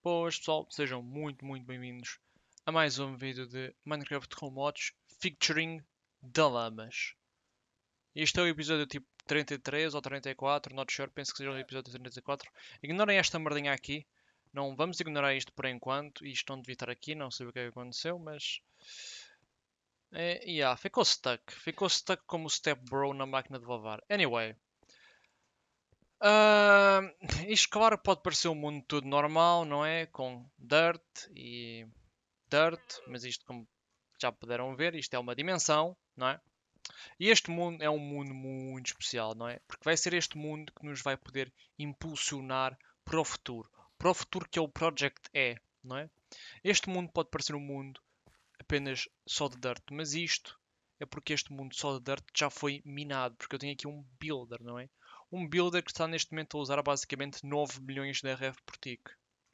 Boas pessoal, sejam muito bem-vindos a mais um vídeo de Minecraft com mods featuring Dalamas. Este é o episódio tipo 33 ou 34, not sure, penso que seja o episódio 34. Ignorem esta merdinha aqui, não vamos ignorar isto por enquanto, isto não devia estar aqui, não sei o que é que aconteceu, mas... ficou stuck como o Step Bro na máquina de lavar. Anyway, ah, isto claro pode parecer um mundo tudo normal, não é? Com dirt e mas isto, como já puderam ver, isto é uma dimensão, não é? E este mundo é um mundo muito especial, não é? Porque vai ser este mundo que nos vai poder impulsionar para o futuro que é o Project E, não é? Este mundo pode parecer um mundo apenas só de dirt, mas isto é porque este mundo só de dirt já foi minado, porque eu tenho aqui um builder, não é? Um builder que está neste momento a usar basicamente 9 milhões de RF por tick.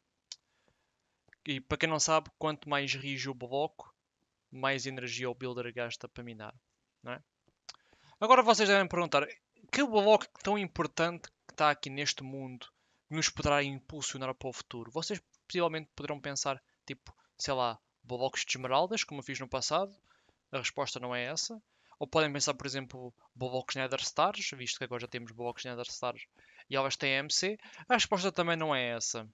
E para quem não sabe, quanto mais rijo o bloco, mais energia o builder gasta para minar, não é? Agora vocês devem perguntar, que bloco tão importante que está aqui neste mundo nos poderá impulsionar para o futuro? Vocês possivelmente poderão pensar, tipo, sei lá, blocos de esmeraldas, como eu fiz no passado. A resposta não é essa. Ou podem pensar, por exemplo, blocos Nether Stars, visto que agora já temos blocos Nether Stars e elas têm MC. A resposta também não é essa.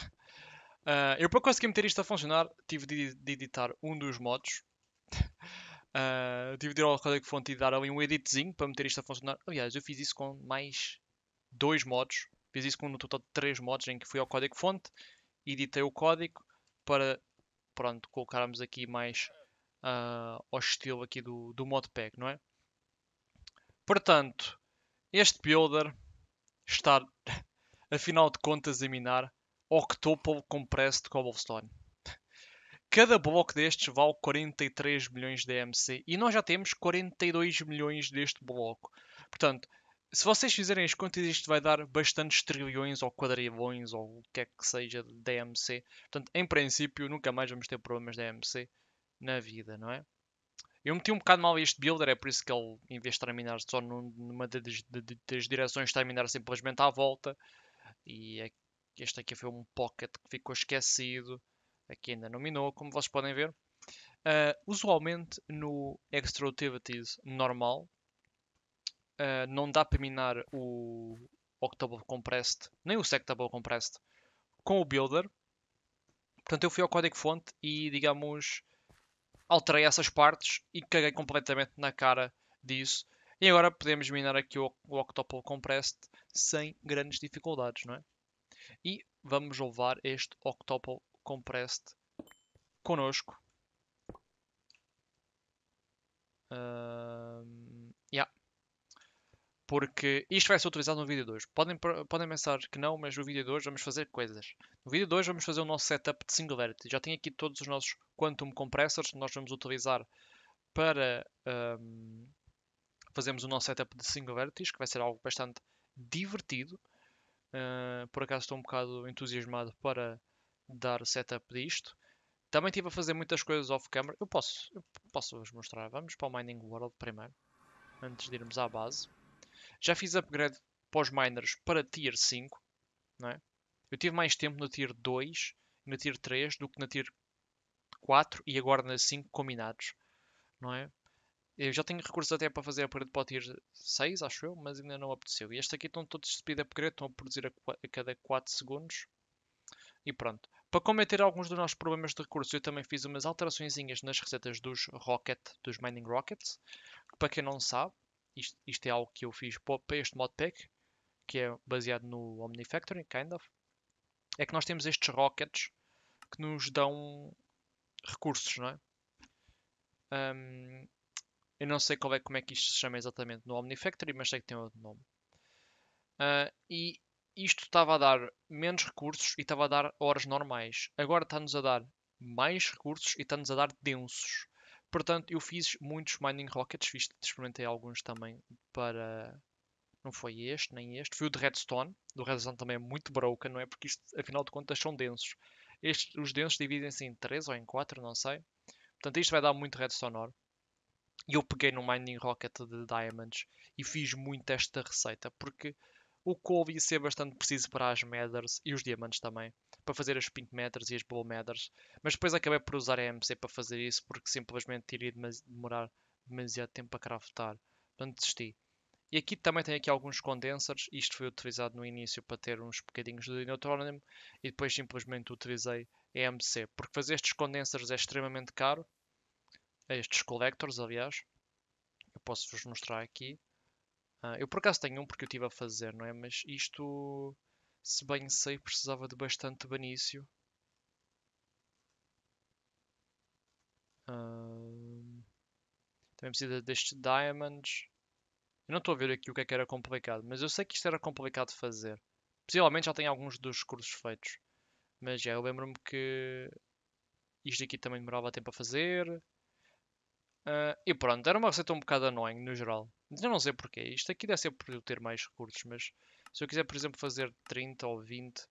Eu para conseguir meter isto a funcionar, tive de editar um dos modos. Tive de ir ao código-fonte e dar ali um editzinho para meter isto a funcionar. Aliás, eu fiz isso com mais dois modos. Fiz isso com no total de três modos em que fui ao código-fonte, editei o código para, pronto, colocarmos aqui mais ao estilo aqui do modpack, não é? Portanto, este builder está, afinal de contas, a minar Octopus Compressed Cobblestone. Cada bloco destes vale 43 milhões de EMC e nós já temos 42 milhões deste bloco. Portanto, se vocês fizerem as contas, isto vai dar bastantes trilhões ou quadrilhões ou o que é que seja de EMC. Portanto, em princípio, nunca mais vamos ter problemas de EMC na vida, não é? Eu meti um bocado mal este builder, é por isso que ele, em vez de estar a minar só numa das direções, está a minar simplesmente à volta. E este aqui foi um pocket que ficou esquecido. Aqui ainda não minou, como vocês podem ver. Usualmente no Extra Utilities normal não dá para minar o Octable Compressed, nem o Sectable Compressed com o Builder. Portanto, eu fui ao código-fonte e, digamos, alterei essas partes e caguei completamente na cara disso. E agora podemos minar aqui o Octopus Compressed sem grandes dificuldades, não é? E vamos levar este Octopus Compressed connosco. Yeah. Porque isto vai ser utilizado no vídeo de hoje. Podem pensar que não, mas no vídeo de hoje vamos fazer coisas. No vídeo de hoje vamos fazer o nosso setup de Singularity. Já tenho aqui todos os nossos Quantum Compressors que nós vamos utilizar para fazermos o nosso setup de Singularities, que vai ser algo bastante divertido. Por acaso estou um bocado entusiasmado para dar setup disto. Também estive a fazer muitas coisas off-camera. Eu posso vos mostrar. Vamos para o Mining World primeiro, antes de irmos à base. Já fiz upgrade para os miners para Tier 5, não é? Eu tive mais tempo no Tier 2 e no Tier 3 do que na Tier 4 e agora na 5 combinados, não é? Eu já tenho recursos até para fazer upgrade para o Tier 6, acho eu, mas ainda não apeteceu. E este aqui estão todos de speed upgrade, estão a produzir a cada 4 segundos. E pronto. Para combater alguns dos nossos problemas de recursos, eu também fiz umas alterações nas receitas dos Mining Rockets. Para quem não sabe, isto é algo que eu fiz para este modpack, que é baseado no Omnifactory, kind of. É que nós temos estes rockets que nos dão recursos, não é? Eu não sei como é que isto se chama exatamente no Omnifactory, mas sei que tem outro nome. E isto estava a dar menos recursos e estava a dar horas normais. Agora está-nos a dar mais recursos e está-nos a dar densos. Portanto, eu fiz muitos mining rockets, experimentei alguns também para... Não foi este, nem este. Foi o de Redstone. Do Redstone também é muito broken, não é? Porque isto, afinal de contas, são densos. Os densos dividem-se em 3 ou em 4, não sei. Portanto, isto vai dar muito Redstone ore. E eu peguei no Mining Rocket de Diamonds e fiz muito esta receita. Porque o coal ia ser bastante preciso para as Mathers e os diamantes também. para fazer as pink matters e as bubble matters, mas depois acabei por usar a EMC para fazer isso porque simplesmente iria demorar demasiado tempo a craftar, portanto desisti. E aqui também tem aqui alguns condensers, isto foi utilizado no início para ter uns bocadinhos de neutrónimo e depois simplesmente utilizei EMC, porque fazer estes condensers é extremamente caro, estes collectors aliás, eu posso vos mostrar aqui. Eu por acaso tenho um porque eu estive a fazer, não é? Mas isto, se bem sei, precisava de bastante banício. Também precisa destes diamonds. Eu não estou a ver aqui o que é que era complicado, mas eu sei que isto era complicado de fazer. Possivelmente já tem alguns dos cursos feitos. Mas já, eu lembro-me que isto aqui também demorava tempo a fazer. E pronto, era uma receita um bocado annoying no geral. Mas eu não sei porquê. Isto aqui deve ser por eu ter mais recursos, mas se eu quiser, por exemplo, fazer 30 ou 20,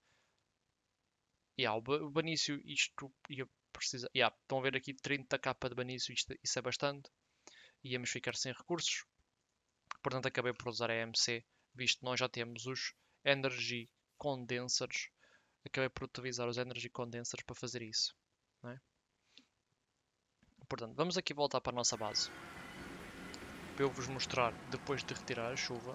o banício, isto ia precisar. Estão a ver aqui 30 capa de banício, isso é bastante. Íamos ficar sem recursos. Portanto, acabei por usar a EMC, visto que nós já temos os Energy Condensers. Acabei por utilizar os Energy Condensers para fazer isso. Não é? Portanto, vamos aqui voltar para a nossa base. Para eu vos mostrar, depois de retirar a chuva,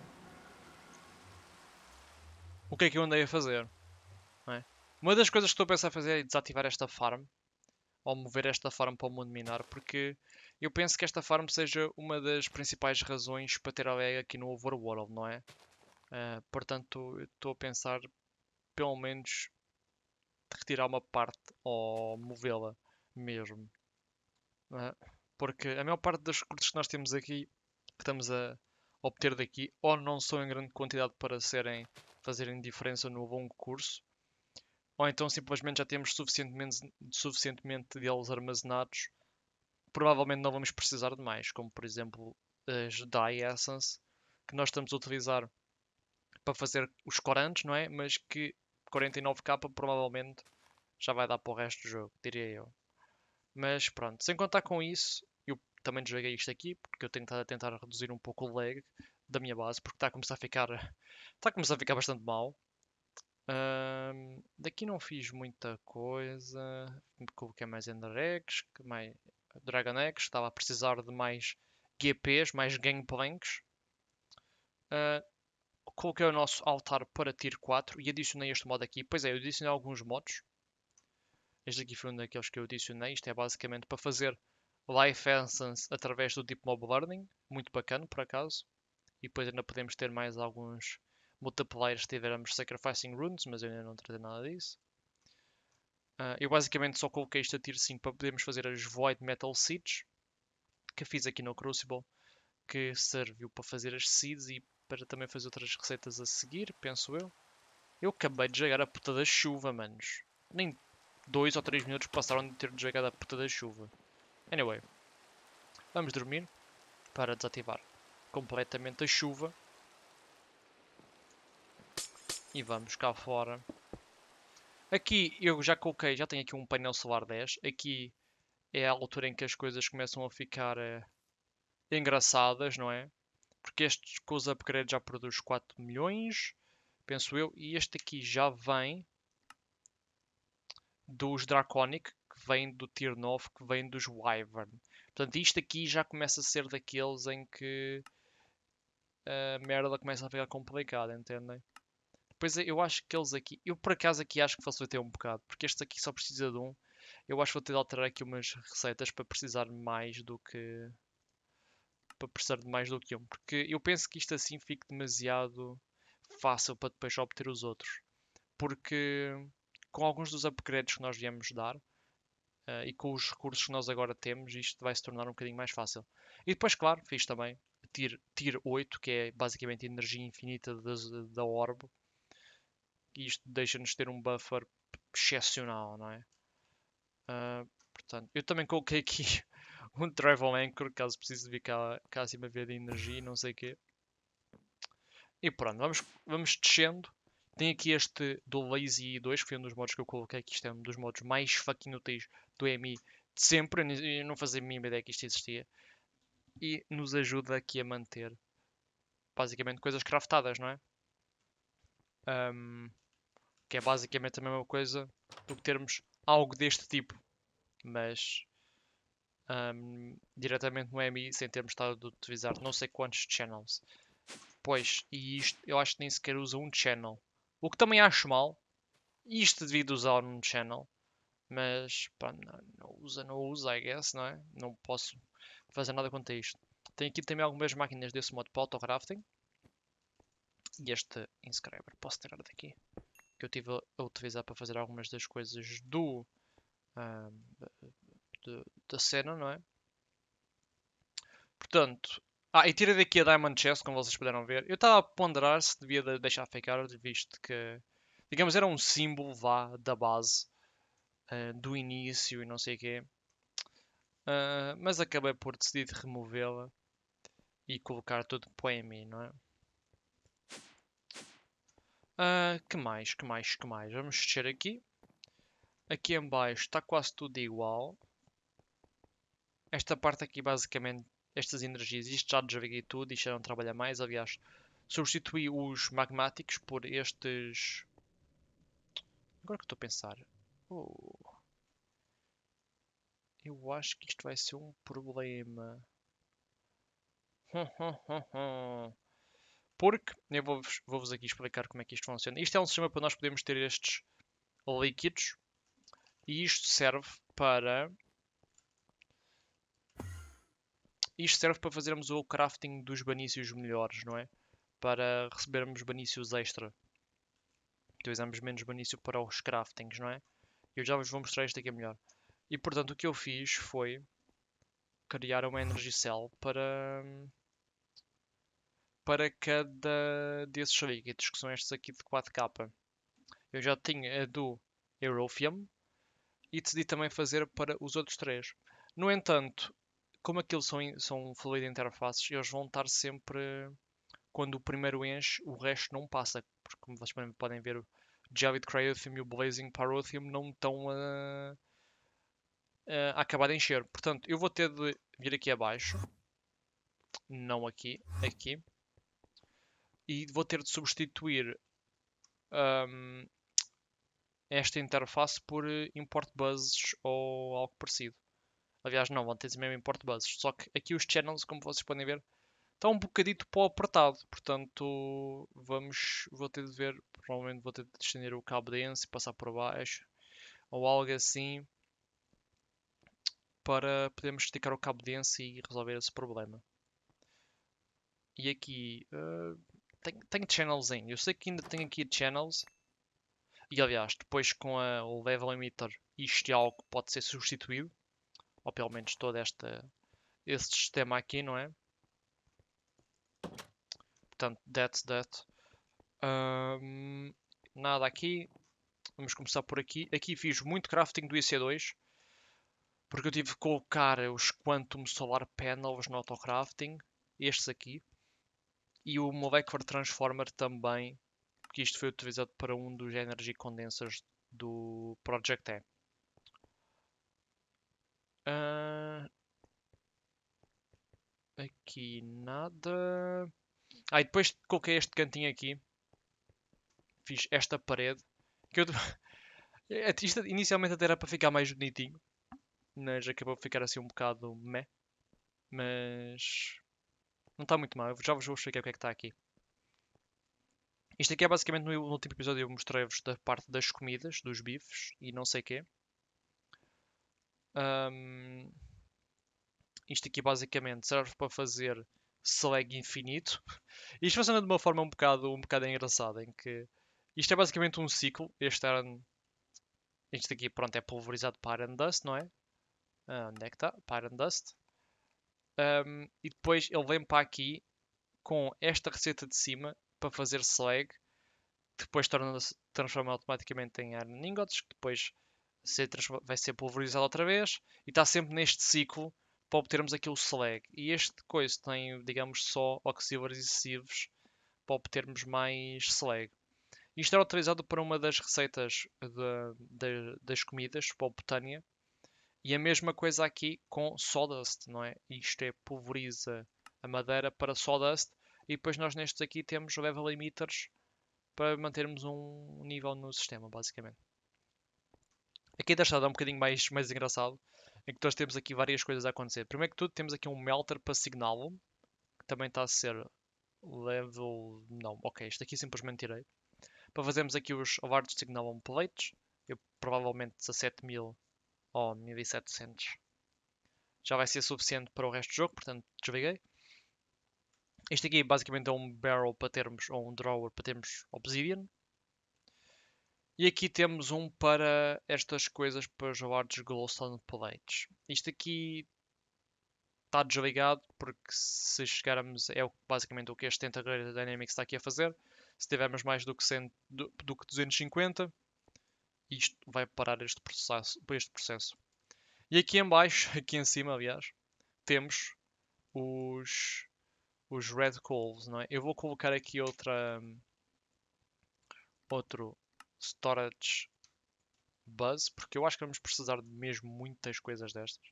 o que é que eu andei a fazer. Não é? Uma das coisas que estou a pensar a fazer é desativar esta farm, ou mover esta farm para o mundo minar, porque eu penso que esta farm seja uma das principais razões para ter a lag aqui no Overworld, não é? Portanto, eu estou a pensar, pelo menos, de retirar uma parte ou movê-la mesmo. Não é? Porque a maior parte dos recursos que nós temos aqui, que estamos a obter daqui, ou não são em grande quantidade para fazerem diferença no longo curso, ou então simplesmente já temos suficientemente deles armazenados. Provavelmente não vamos precisar de mais, como por exemplo as Dye Essence, que nós estamos a utilizar para fazer os corantes, não é? Mas que 49k provavelmente já vai dar para o resto do jogo, diria eu. Mas pronto, sem contar com isso, eu também desjoguei isto aqui, porque eu tenho estado a tentar reduzir um pouco o lag da minha base, porque está a começar a ficar, está a começar a ficar bastante mal. Daqui não fiz muita coisa. Coloquei mais Ender Eggs, mais Dragon Eggs. Estava a precisar de mais GPs, mais Gangplanks. Uh, Coloquei o nosso altar para Tier 4 e adicionei este modo aqui. Pois é, eu adicionei alguns modos. Este aqui foi um daqueles que eu adicionei. Isto é basicamente para fazer Life Essence através do Deep Mob Learning. Muito bacana, por acaso. E depois ainda podemos ter mais alguns multipliers se tivermos Sacrificing Runes, mas eu ainda não tratei nada disso. Eu basicamente só coloquei isto a tier 5 para podermos fazer as Void Metal Seeds, que fiz aqui no Crucible, que serviu para fazer as seeds e para também fazer outras receitas a seguir, penso eu. Eu acabei de jogar a puta da chuva, manos. Nem 2 ou 3 minutos passaram de ter jogado a puta da chuva. Anyway, vamos dormir para desativar completamente a chuva. E vamos cá fora. Aqui eu já coloquei, já tenho aqui um painel solar 10. Aqui é a altura em que as coisas começam a ficar engraçadas, não é? Porque este com os upgrades já produz 4 milhões, penso eu. E este aqui já vem dos Draconic, que vem do Tier 9, que vem dos Wyvern. Portanto, isto aqui já começa a ser daqueles em que a merda começa a ficar complicada, entendem? Depois eu acho que eles aqui, eu por acaso aqui acho que facilitei um bocado, porque este aqui só precisa de um. Eu acho que vou ter de alterar aqui umas receitas para precisar mais do que um, porque eu penso que isto assim fique demasiado fácil para depois obter os outros. Porque com alguns dos upgrades que nós viemos dar e com os recursos que nós agora temos, isto vai se tornar um bocadinho mais fácil. E depois, claro, fiz também Tier 8, que é basicamente energia infinita da Orb. E isto deixa-nos ter um buffer excepcional, não é? Portanto, eu também coloquei aqui um Travel Anchor, caso precise vir cá acima ver de energia e não sei o quê. E pronto, vamos descendo. Tem aqui este do Lazy 2, que foi um dos modos que eu coloquei, que isto é um dos modos mais fucking úteis do MI de sempre. Eu não fazia a mínima ideia que isto existia. E nos ajuda aqui a manter, basicamente, coisas craftadas, não é? O que é basicamente a mesma coisa do que termos algo deste tipo, mas diretamente no EMI sem termos estado a utilizar não sei quantos channels. Pois, e isto eu acho que nem sequer usa um channel. O que também acho mal, isto devido usar um channel, mas pá, não usa, I guess, não é? Não posso fazer nada quanto a isto. Tenho aqui também algumas máquinas desse modo para autocrafting. E este inscriber posso tirar daqui. Que eu estive a utilizar para fazer algumas das coisas da cena, não é? Portanto, e tirei daqui a Diamond Chest, como vocês puderam ver. Eu estava a ponderar se devia deixar ficar, visto que, digamos, era um símbolo, vá, da base, do início e não sei o quê. Mas acabei por decidir removê-la e colocar tudo para mim, não é? Que mais? Vamos descer aqui. Aqui em baixo está quase tudo igual. Esta parte aqui, basicamente, estas energias, isto já desliguei tudo, isto já não trabalha mais. Aliás, substituí os magmáticos por estes. Agora que estou a pensar. Oh, eu acho que isto vai ser um problema. Porque, eu vou-vos aqui explicar como é que isto funciona. Isto é um sistema para nós podermos ter estes líquidos. E isto serve para... Isto serve para fazermos o crafting dos banícios melhores, não é? Para recebermos banícios extra. Utilizamos menos banício para os craftings, não é? Eu já vos vou mostrar isto aqui melhor. E portanto o que eu fiz foi criar uma Energy Cell para cada desses líquidos, que são estes aqui de 4K. Eu já tinha a do Eurofium e decidi também fazer para os outros três. No entanto, como aquilo são fluid interfaces, eles vão estar sempre, quando o primeiro enche, o resto não passa. Porque como vocês podem ver, o Javid Cryothium e o Blazing Pyrotheum não estão a acabar de encher. Portanto, eu vou ter de vir aqui abaixo, não aqui, aqui, e vou ter de substituir um, esta interface por import buzzes ou algo parecido. Aliás, não, vão ter mesmo import buzzes. Só que aqui os channels, como vocês podem ver, está um bocadito para o apertado. Portanto, vou ter de ver, provavelmente vou ter de estender o cabo denso e passar por baixo. Ou algo assim, para podermos esticar o cabo denso e resolver esse problema. E aqui, tenho channels ainda. Eu sei que ainda tenho aqui channels. E aliás, depois com o level emitter, isto é algo que pode ser substituído. Ou pelo menos todo este sistema aqui, não é? Portanto, that's that. Nada aqui. Vamos começar por aqui. Aqui fiz muito crafting do IC2. Porque eu tive que colocar os Quantum Solar Panels no autocrafting. Estes aqui. E o Molecular Transformer também. Porque isto foi utilizado para um dos Energy Condensers do Project E. Aqui nada. E depois coloquei este cantinho aqui. Fiz esta parede. Que eu... Isto inicialmente até era para ficar mais bonitinho. Mas acabou por ficar assim um bocado meh. Mas não está muito mal. Eu já vos vou explicar o que é que está aqui. Isto aqui é basicamente no último episódio eu mostrei-vos da parte das comidas, dos bifes e não sei o quê. Isto aqui basicamente serve para fazer slag infinito. Isto funciona de uma forma um bocado engraçada, em que isto é basicamente um ciclo. Este aqui, pronto, é pulverizado para Iron Dust, não é? Onde é que está? Para Iron Dust. E depois ele vem para aqui com esta receita de cima para fazer slag, que depois transforma automaticamente em Iron Ingots, que depois vai ser pulverizado outra vez, e está sempre neste ciclo para obtermos aqui o slag. E este coisa tem, digamos, só oxívoros excessivos para obtermos mais slag. Isto era utilizado para uma das receitas das comidas, para o Botânia. E a mesma coisa aqui com sawdust, não é? Isto é pulveriza a madeira para sawdust. E depois nós nestes aqui temos level emitters para mantermos um nível no sistema, basicamente. Aqui desta dá um bocadinho mais engraçado, em que nós temos aqui várias coisas a acontecer. Primeiro que tudo, temos aqui um melter para signal, que também está a ser level... Não, ok, isto aqui simplesmente tirei. Para fazermos aqui os alardes de signal plates, eu provavelmente 17.000 ou 1.700 já vai ser suficiente para o resto do jogo, portanto desliguei. Isto aqui basicamente é um barrel para termos, ou um drawer para termos obsidian. E aqui temos um para estas coisas para os alardes glowstone plates. Isto aqui está desligado porque se chegarmos é basicamente o que este Integrated Dynamics está aqui a fazer. Se tivermos mais do que, 100, do que 250, isto vai parar este processo. E aqui em baixo, aqui em cima aliás, temos os red coals, não é? Eu vou colocar aqui outro storage bus, porque eu acho que vamos precisar de mesmo muitas coisas destas.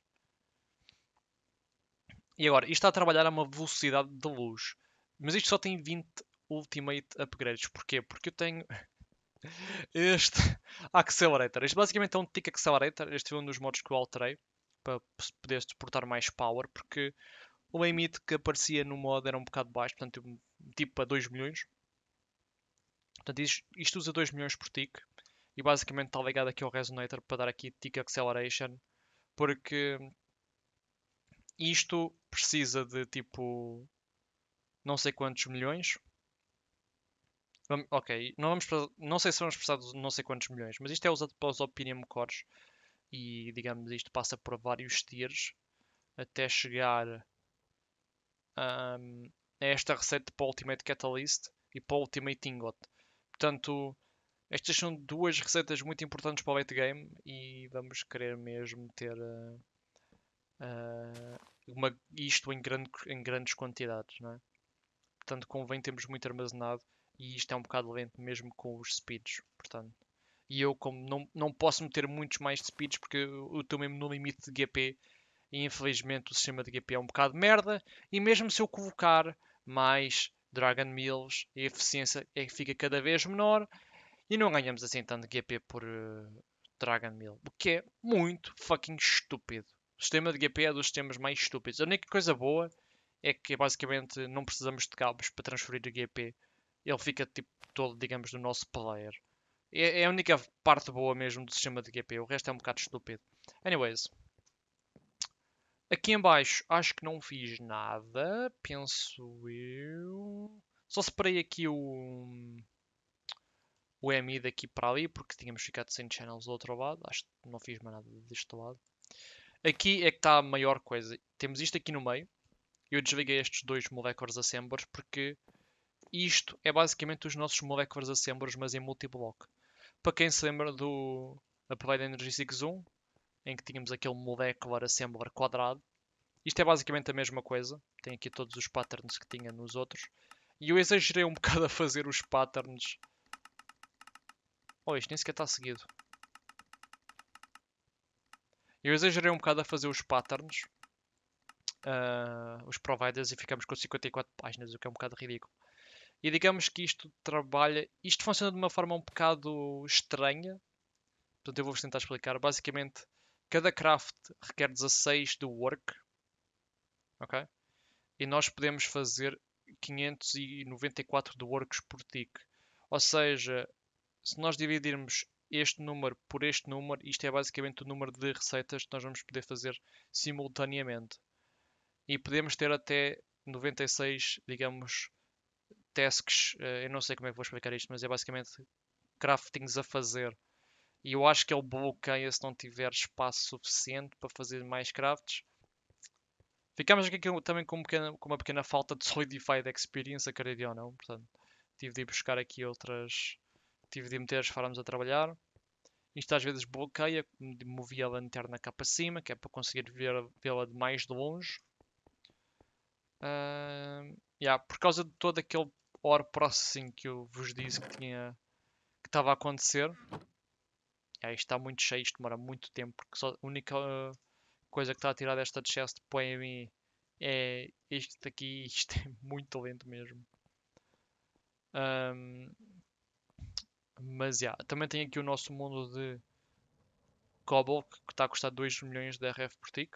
E agora, isto está a trabalhar a uma velocidade de luz. Mas isto só tem 20 Ultimate Upgrades. Porquê? Porque eu tenho este Accelerator. Isto basicamente é um Tick Accelerator. Este foi um dos modos que eu alterei para poder suportar mais power. Porque o limite que aparecia no mod era um bocado baixo. Portanto, tipo para 2 milhões. Portanto, isto usa 2 milhões por tick. E basicamente está ligado aqui ao Resonator para dar aqui Tick Acceleration. Porque isto precisa de tipo não sei quantos milhões. Ok, não sei se vamos precisar de não sei quantos milhões, mas isto é usado para os Opinion Cores e digamos isto passa por vários tiers até chegar a esta receita para o Ultimate Catalyst e para o Ultimate Ingot. Portanto, estas são duas receitas muito importantes para o late game e vamos querer mesmo ter isto em grandes quantidades, não é? Portanto, convém termos muito armazenado e isto é um bocado lento mesmo com os speeds, portanto. E eu, como não posso meter muitos mais speeds porque eu estou mesmo no limite de GP e infelizmente o sistema de GP é um bocado merda. E mesmo se eu colocar mais Dragon Mills, a eficiência fica cada vez menor e não ganhamos assim tanto GP por Dragon Mill, o que é muito fucking estúpido. O sistema de GP é dos sistemas mais estúpidos. A única coisa boa é que basicamente não precisamos de cabos para transferir o GP. Ele fica tipo todo, digamos, do nosso player. É a única parte boa mesmo do sistema de GP. O resto é um bocado estúpido. Anyways. Aqui em baixo acho que não fiz nada. Penso eu. Só separei aqui o MI daqui para ali, porque tínhamos ficado sem channels do outro lado. Acho que não fiz mais nada deste lado. Aqui é que está a maior coisa. Temos isto aqui no meio. Eu desliguei estes dois molecular assemblers porque isto é basicamente os nossos molecular assemblers, mas em multiblock. Para quem se lembra do Applied Energy 6.1, em que tínhamos aquele molecular assembler quadrado, isto é basicamente a mesma coisa. Tem aqui todos os patterns que tinha nos outros. E eu exagerei um bocado a fazer os patterns. Oh, isto nem sequer está seguido. Eu exagerei um bocado a fazer os patterns, os providers, e ficamos com 54 páginas, o que é um bocado ridículo. E digamos que isto trabalha. Isto funciona de uma forma um bocado estranha. Portanto, eu vou-vos tentar explicar. Basicamente, cada craft requer 16 de work. Ok? E nós podemos fazer 594 de works por tick. Ou seja, se nós dividirmos este número por este número, isto é basicamente o número de receitas que nós vamos poder fazer simultaneamente. E podemos ter até 96, digamos, tasks. Eu não sei como é que vou explicar isto, mas é basicamente craftings a fazer. E eu acho que ele bloqueia se não tiver espaço suficiente para fazer mais crafts. Ficamos aqui também com uma pequena falta de Solidified Experience, acredito ou não. Portanto, tive de ir buscar aqui outras. Tive de meter as farms a trabalhar. Isto às vezes bloqueia, movi a lanterna cá para cima, que é para conseguir vê-la de mais de longe. Por causa de todo aquele ore processing que eu vos disse que estava a acontecer. Isto está muito cheio, isto demora muito tempo, porque só, a única coisa que está a tirar desta chest para mim é isto aqui, isto é muito lento mesmo. Mas, também tem aqui o nosso mundo de Cobble, que está a custar 2 milhões de RF por tick.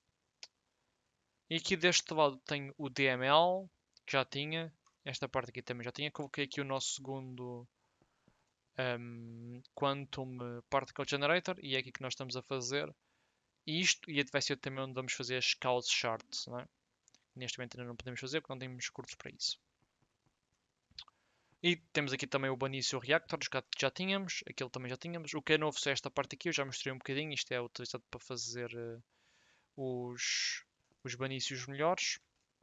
E aqui deste lado tem o DML, que já tinha. Esta parte aqui também já tinha. Coloquei aqui o nosso segundo Quantum Particle Generator. E é aqui que nós estamos a fazer. E isto vai ser também onde vamos fazer as Chaos Shards, não é? Neste momento ainda não podemos fazer porque não temos recursos para isso. E temos aqui também o Banicio Reactor, que já tínhamos. Aquele também já tínhamos. O que é novo é esta parte aqui, eu já mostrei um bocadinho. Isto é utilizado para fazer os banícios melhores.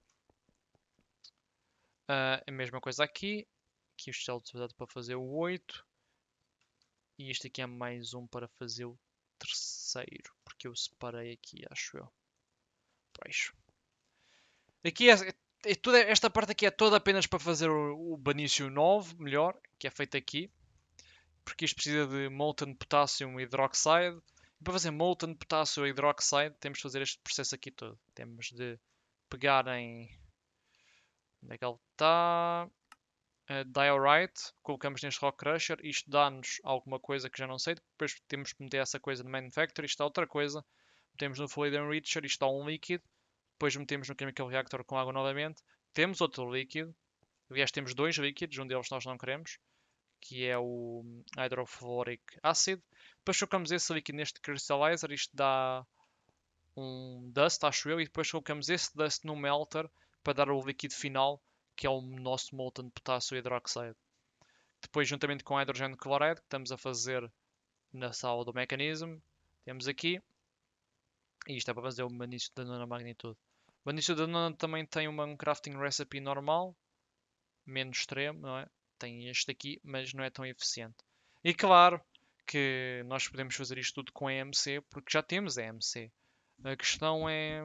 A mesma coisa aqui. Aqui isto é utilizado para fazer o 8. E este aqui é mais um para fazer o terceiro. Porque eu separei aqui, acho eu. Pois. Aqui esta parte aqui é toda apenas para fazer o Banício 9, melhor, que é feito aqui. Porque isto precisa de Molten Potassium Hydroxide. E para fazer Molten Potassium Hydroxide temos de fazer este processo aqui todo. Temos de pegar em... Onde é que ele está? Diorite, colocamos neste Rock Crusher, isto dá-nos alguma coisa que já não sei, depois temos que meter essa coisa no Manufacture, isto dá outra coisa, metemos no Fluid Enricher, isto dá um líquido, depois metemos no Chemical Reactor com água novamente, temos outro líquido, aliás temos dois líquidos, um deles nós não queremos, que é o Hydrofluoric Acid, depois colocamos esse líquido neste Crystallizer, isto dá um Dust, acho eu, e depois colocamos esse Dust no Melter, para dar o líquido final, que é o nosso Molten Potassium Hydroxide. Depois, juntamente com o hidrogênio chloride, que estamos a fazer na sala do mecanismo, temos aqui. E isto é para fazer o manício da nona magnitude. O manício da nona também tem um crafting recipe normal, menos extremo, não é? Tem este aqui, mas não é tão eficiente. E claro que nós podemos fazer isto tudo com EMC, porque já temos EMC. A questão é...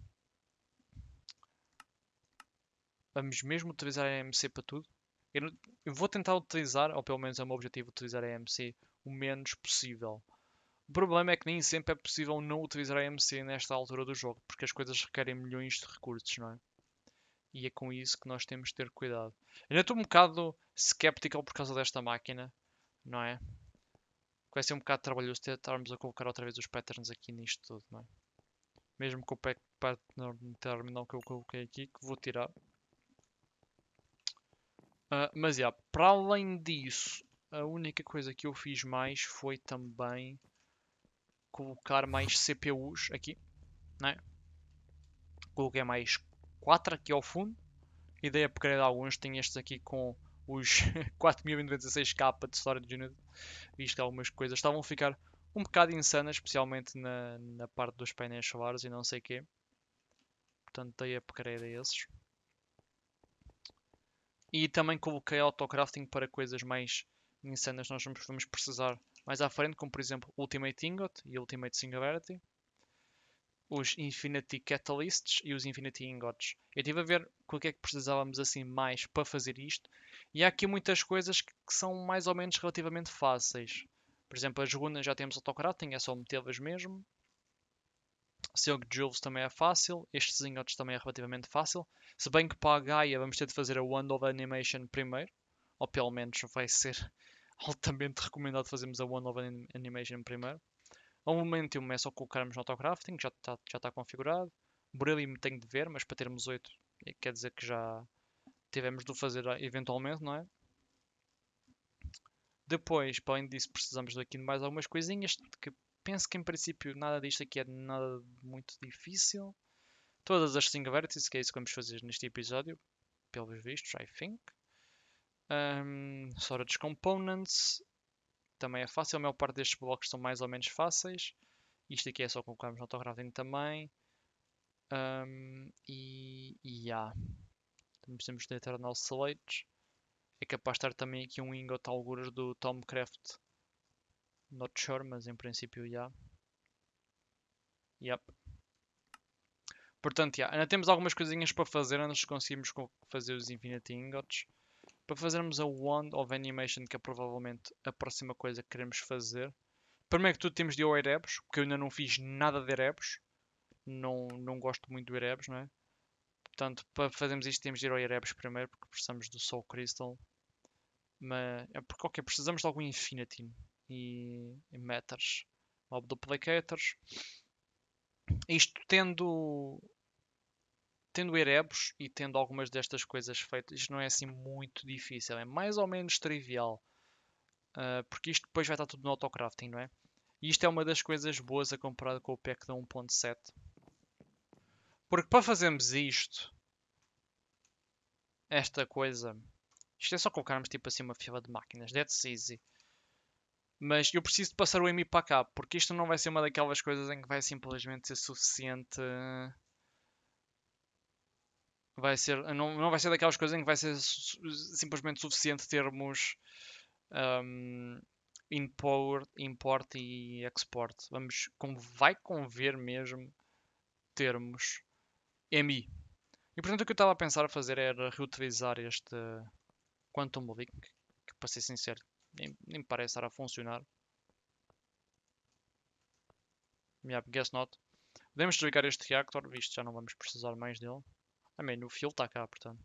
Vamos mesmo utilizar a EMC para tudo? Eu vou tentar utilizar, ou pelo menos é o meu objetivo, utilizar a EMC o menos possível. O problema é que nem sempre é possível não utilizar a EMC nesta altura do jogo, porque as coisas requerem milhões de recursos, não é? E é com isso que nós temos de ter cuidado. Ainda estou um bocado skeptical por causa desta máquina, não é? Vai ser um bocado trabalhoso estarmos a colocar outra vez os patterns aqui nisto tudo, não é? Mesmo com o pattern terminal que eu coloquei aqui, que vou tirar. Mas, para além disso, a única coisa que eu fiz mais foi também colocar mais CPUs aqui, né? Coloquei mais 4 aqui ao fundo e dei upgrade a alguns. Tem estes aqui com os 4096k de storage unit, visto que algumas coisas estavam a ficar um bocado insanas, especialmente na parte dos painéis solares e não sei o quê. Portanto, dei upgrade a esses. E também coloquei autocrafting para coisas mais insanas nós vamos precisar mais à frente, como por exemplo Ultimate Ingot e Ultimate Singularity, os Infinity Catalysts e os Infinity Ingots. Eu estive a ver o que é que precisávamos assim mais para fazer isto, e há aqui muitas coisas que são mais ou menos relativamente fáceis. Por exemplo, as runas já temos autocrafting, é só metê-las mesmo. Silk Jewels também é fácil, estes ingots também é relativamente fácil. Se bem que para a Gaia vamos ter de fazer a Wand of Animation primeiro, ou pelo menos vai ser altamente recomendado fazermos a Wand of Animation primeiro. Ao momento é só colocarmos no autocrafting, já está configurado. Beryllium tenho de ver, mas para termos 8 quer dizer que já tivemos de o fazer eventualmente, não é? Depois, para além disso, precisamos daqui de mais algumas coisinhas que penso que em princípio nada disto aqui é nada muito difícil. Todas as singularities, que é isso que vamos fazer neste episódio, pelos vistos, I think. Storage Components, também é fácil, a maior parte destes blocos são mais ou menos fáceis. Isto aqui é só colocarmos no autocrafting também. Temos de Eternal Slate. É capaz de estar também aqui um ingot algures do Tomcraft. Not sure, mas em princípio já. Yep. Portanto, ainda temos algumas coisinhas para fazer antes de conseguirmos fazer os Infinity Ingots. Para fazermos a Wand of Animation, que é provavelmente a próxima coisa que queremos fazer. Primeiro que tudo temos de ir ao Erebus, porque eu ainda não fiz nada de Erebus. Não gosto muito do Erebus, não é? Portanto, para fazermos isto temos de ir ao Erebus primeiro, porque precisamos do Soul Crystal. Mas é porque, ok, precisamos de algum Infinity e Matters. Mob Duplicators. Isto tendo Erebos e tendo algumas destas coisas feitas, isto não é assim muito difícil. É mais ou menos trivial. Porque isto depois vai estar tudo no autocrafting, não é? E isto é uma das coisas boas a comparar com o pack da 1.7. Porque para fazermos esta coisa, isto é só colocarmos tipo assim uma fila de máquinas, that's easy. Mas eu preciso de passar o MI para cá, porque isto não vai ser uma daquelas coisas em que vai simplesmente ser suficiente. Não vai ser daquelas coisas em que vai ser simplesmente suficiente termos import e export. Vai conver mesmo termos MI. E portanto o que eu estava a pensar a fazer era reutilizar este Quantum Link, que para ser sincero nem me parece estar a funcionar. Yeah, guess not. Podemos desligar este reactor, visto que já não vamos precisar mais dele. O fio está cá, portanto.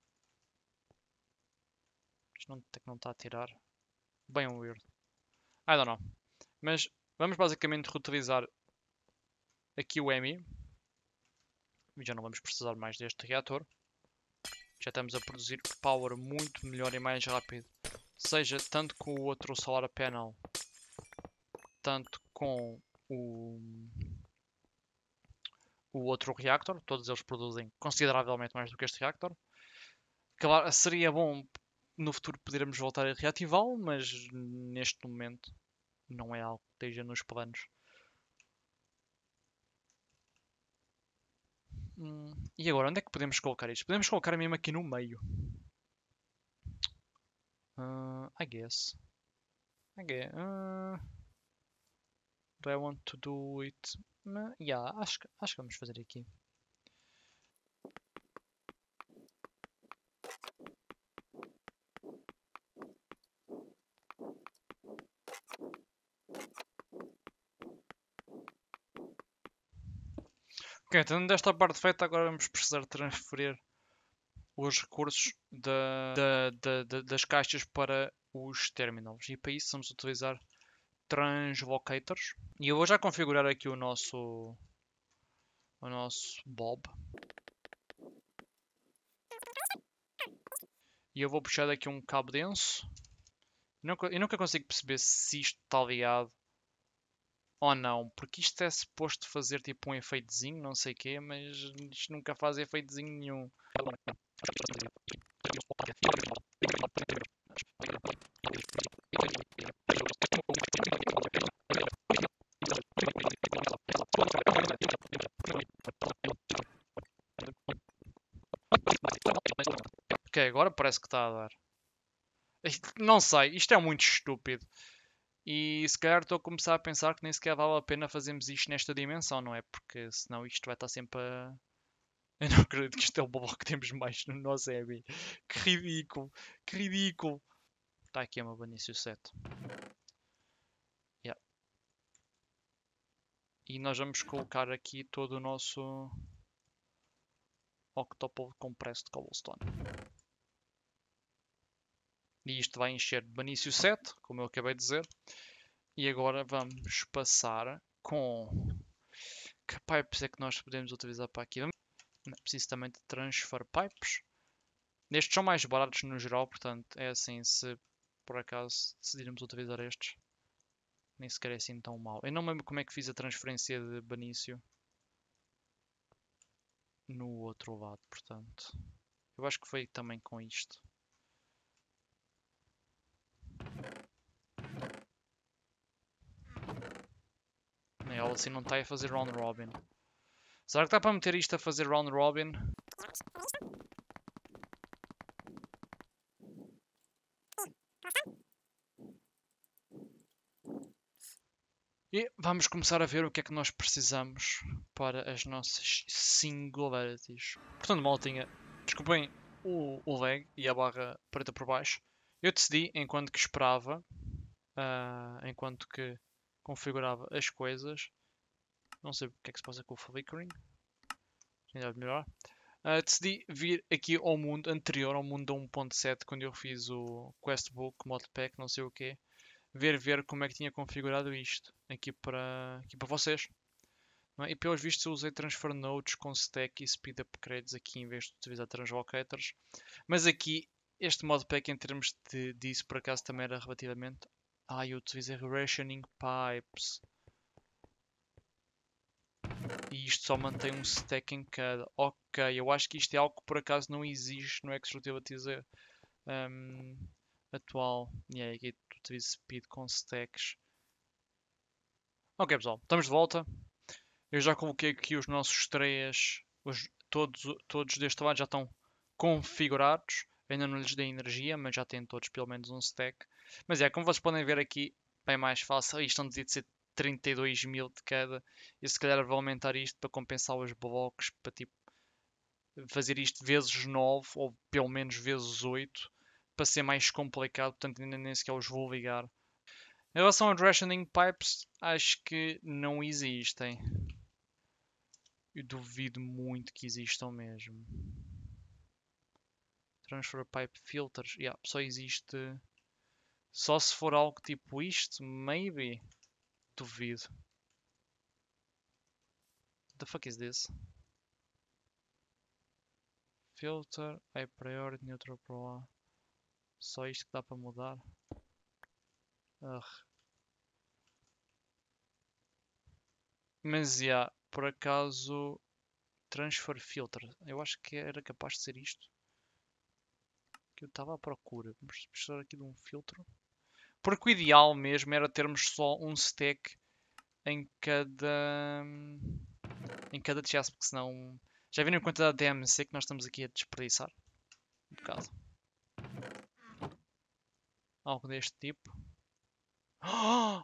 Isto não está a tirar. Bem weird. I don't know. Mas vamos basicamente reutilizar aqui o MI. E já não vamos precisar mais deste reator. Já estamos a produzir power muito melhor e mais rápido. Seja tanto com o outro solar panel, tanto com o outro reactor. Todos eles produzem consideravelmente mais do que este reactor. Claro, seria bom no futuro podermos voltar a reativá-lo, mas neste momento não é algo que esteja nos planos. E agora, onde é que podemos colocar isto? Podemos colocar mesmo aqui no meio. I guess. Do I want to do it? Yeah, acho que vamos fazer aqui. Ok, então desta parte feita, agora vamos precisar transferir os recursos das caixas para os terminals. E para isso vamos utilizar translocators. E eu vou já configurar aqui o nosso Bob. E eu vou puxar daqui um cabo denso. Eu nunca consigo perceber se isto está ligado ou não, porque isto é suposto fazer tipo um efeitozinho, não sei o quê, mas isto nunca faz efeitozinho nenhum. Ok, agora parece que está a dar. Não sei, isto é muito estúpido. E se calhar estou a começar a pensar que nem sequer vale a pena fazermos isto nesta dimensão, não é? Porque senão isto vai estar sempre a. Eu não acredito que isto é o bloco que temos mais no nosso EB. Que ridículo, que ridículo. Está aqui uma Banício 7. Yeah. E nós vamos colocar aqui todo o nosso Octuple Compressed Cobblestone. E isto vai encher de Banício 7, como eu acabei de dizer. E agora vamos passar com... Que pipes é que nós podemos utilizar para aqui? Preciso também de transfer pipes. Estes são mais baratos no geral, portanto é assim, se por acaso decidirmos utilizar estes, nem sequer é assim tão mal. Eu não me lembro como é que fiz a transferência de Banício no outro lado, portanto. Eu acho que foi também com isto. Ela assim não está a fazer round robin. Será que está para meter isto a fazer round robin? E vamos começar a ver o que é que nós precisamos para as nossas singularities. Portanto, maltinha, desculpem o lag e a barra preta por baixo. Eu decidi, enquanto que esperava, enquanto que configurava as coisas, não sei o que é que se passa com o flickering, ainda deve melhorar. Decidi vir aqui ao mundo anterior, ao mundo 1.7, quando eu fiz o Questbook, Modpack, não sei o quê. Ver como é que tinha configurado isto aqui para vocês. Não é? E pelos vistos eu usei Transfer Nodes com Stack e Speed Upgrades aqui em vez de utilizar Translocators. Mas aqui, este Modpack em termos disso, por acaso também era relativamente... eu utilizei Rationing Pipes. E isto só mantém um stack em cada. Ok, eu acho que isto é algo que por acaso não existe no Extrutive atual. E aí aqui tu utiliza speed com stacks. Ok pessoal, estamos de volta. Eu já coloquei aqui os nossos três. Todos deste lado já estão configurados. Ainda não lhes dei energia, mas já têm todos pelo menos um stack. Mas como vocês podem ver aqui, bem mais fácil. Isto não devia de ser 32 mil de cada. E se calhar vou aumentar isto para compensar os blocos, para tipo fazer isto vezes 9 ou pelo menos vezes 8 para ser mais complicado, portanto ainda nem sequer os vou ligar. Em relação aos rationing pipes, acho que não existem. Eu duvido muito que existam mesmo. Transfer pipe filters, só existe. Só se for algo tipo isto, maybe. Duvido. What the fuck is this? Filter, a priori, neutral pro A. Só isto que dá para mudar. Ugh. Mas por acaso, transfer filter. Eu acho que era capaz de ser isto que eu estava à procura. Vamos precisar aqui de um filtro. Porque o ideal mesmo era termos só um stack em cada chest, porque senão já viram a quantidade de DMC que nós estamos aqui a desperdiçar? Um bocado. Algo deste tipo. Oh!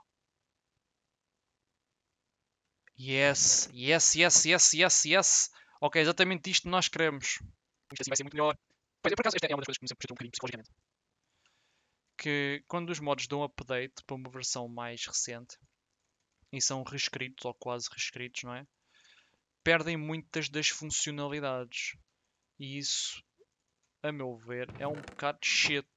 Yes, yes, yes, yes, yes, yes. Ok, exatamente isto que nós queremos. Isto assim vai ser muito melhor. Pois é, por acaso, esta é uma das coisas que me sempre frustrou um bocadinho psicologicamente. Que quando os mods dão update para uma versão mais recente e são reescritos ou quase reescritos, não é? Perdem muitas das funcionalidades. E isso, a meu ver, é um bocado shit.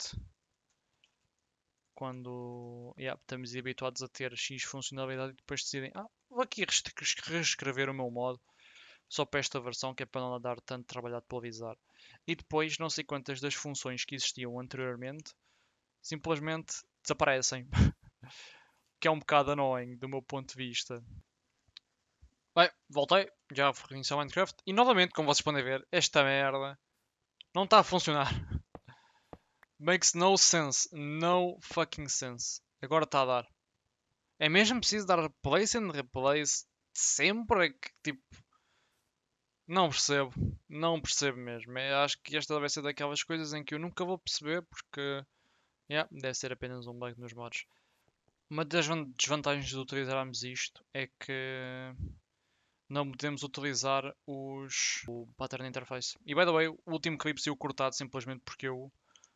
Quando estamos habituados a ter X funcionalidade e depois decidem, vou aqui reescrever o meu modo só para esta versão que é para não dar tanto trabalho a atualizar. E depois não sei quantas das funções que existiam anteriormente simplesmente desaparecem. Que é um bocado annoying do meu ponto de vista. Bem, voltei, já reiniciei o Minecraft e novamente, como vocês podem ver, esta merda não está a funcionar. Makes no sense, no fucking sense. Agora está a dar. É mesmo preciso dar replace and replace sempre? É que tipo. Não percebo. Não percebo mesmo. Acho que esta vai ser daquelas coisas em que eu nunca vou perceber porque. Deve ser apenas um bug nos mods. Uma das desvantagens de utilizarmos isto é que não podemos utilizar o pattern interface. E by the way, o último clipe saiu cortado simplesmente porque eu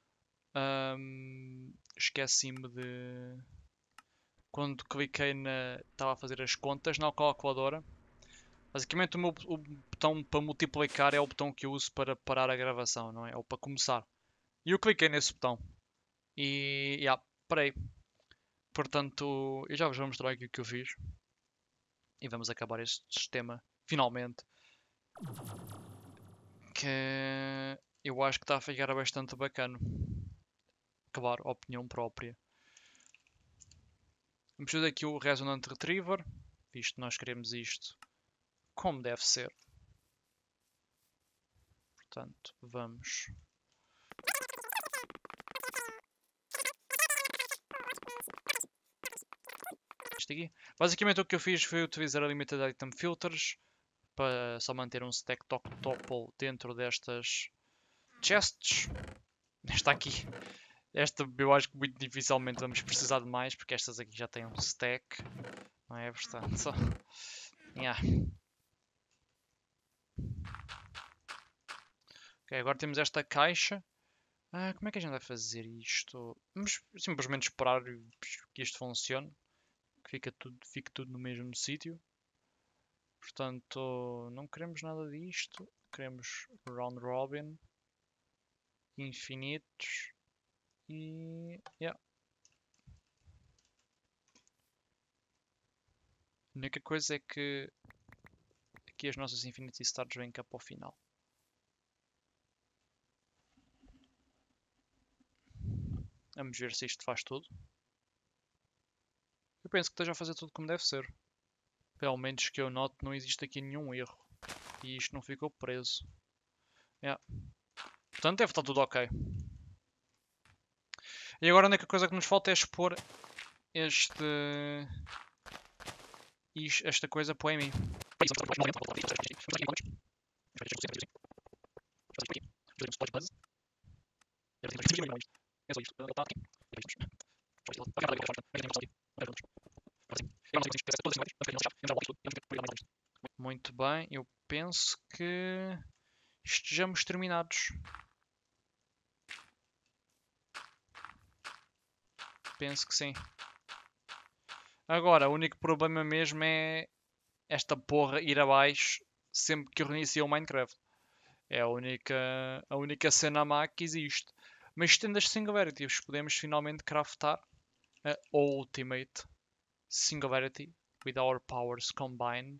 esqueci-me de. Quando cliquei na. Estava a fazer as contas na calculadora. Basicamente o botão para multiplicar é o botão que eu uso para parar a gravação, não é? Ou para começar. E eu cliquei nesse botão. E parei. Portanto, eu já vos vou mostrar aqui o que eu fiz. E vamos acabar este sistema, finalmente. Que eu acho que está a ficar bastante bacana. Claro, opinião própria. Vamos fazer aqui o Resonant Retriever. Visto que nós queremos isto como deve ser. Portanto, vamos. Isto aqui. Basicamente o que eu fiz foi utilizar a Limited Item Filters para só manter um stack topple dentro destas chests. Esta aqui. Esta eu acho que muito dificilmente vamos precisar de mais, porque estas aqui já têm um stack. Não é? Portanto, só. Ok, agora temos esta caixa. Como é que a gente vai fazer isto? Vamos simplesmente esperar que isto funcione. Que fique tudo no mesmo sítio. Portanto, não queremos nada disto. queremos round robin, infinitos e yeah. A única coisa é que aqui as nossas Infinity Stars vêm cá para o final. Vamos ver se isto faz tudo. Eu penso que esteja a fazer tudo como deve ser. Pelo menos que eu note, não existe aqui nenhum erro. E isto não ficou preso. Yeah. Portanto, deve estar tudo ok. E agora a única coisa que nos falta é expor esta coisa para o MI. Muito bem, eu penso que estejamos terminados. Penso que sim. Agora, o único problema mesmo é esta porra ir abaixo sempre que eu reinicio o Minecraft. É a única cena má que existe. Mas tendo as Singularities, podemos finalmente craftar a Ultimate Singularity with our powers combined.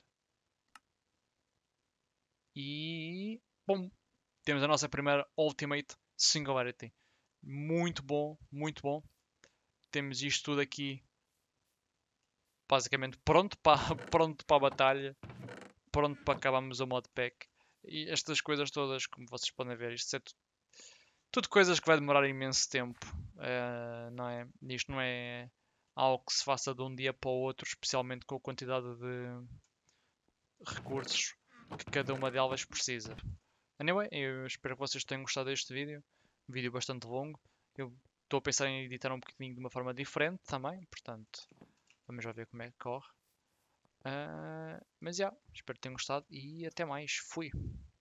E bom, temos a nossa primeira Ultimate Singularity. Muito bom, muito bom. Temos isto tudo aqui basicamente pronto para, pronto para a batalha. Pronto para acabarmos o modpack. E estas coisas todas, como vocês podem ver, isto é tudo coisas que vai demorar imenso tempo. Não é? Isto não é algo que se faça de um dia para o outro, especialmente com a quantidade de recursos que cada uma delas precisa. Anyway, eu espero que vocês tenham gostado deste vídeo. Um vídeo bastante longo. Eu estou a pensar em editar um bocadinho de uma forma diferente também, portanto, vamos já ver como é que corre. Mas já, espero que tenham gostado e até mais. Fui!